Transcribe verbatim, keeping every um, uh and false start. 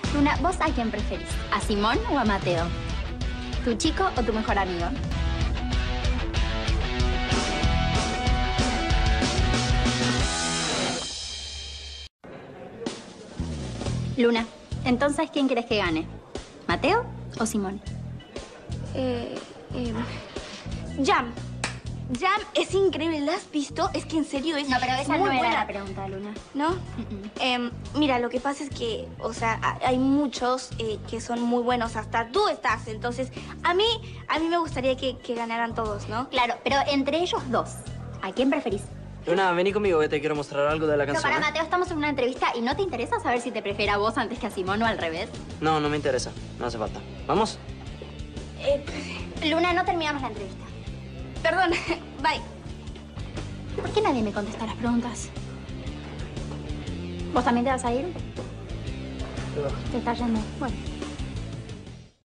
Luna, ¿vos a quién preferís? ¿A Simón o a Mateo? ¿Tu chico o tu mejor amigo? Luna, entonces, ¿quién crees que gane? ¿Mateo o Simón? Eh, eh, Jam. Jam es increíble, ¿la has visto? Es que en serio es No, pero esa muy no era buena. la pregunta, Luna. ¿No? Mm-mm. Eh, mira, lo que pasa es que, o sea, a- hay muchos eh, que son muy buenos, hasta tú estás. Entonces, a mí, a mí me gustaría que, que ganaran todos, ¿no? Claro, pero entre ellos dos, ¿a quién preferís? Luna, vení conmigo, que te quiero mostrar algo de la Pero canción. para ¿eh? Mateo, estamos en una entrevista y ¿no te interesa saber si te prefiere a vos antes que a Simón o al revés? No, no me interesa. No hace falta. ¿Vamos? Eh, Luna, no terminamos la entrevista. perdón, bye. ¿Por qué nadie me contesta las preguntas? ¿Vos también te vas a ir? Te estás yendo. Bueno.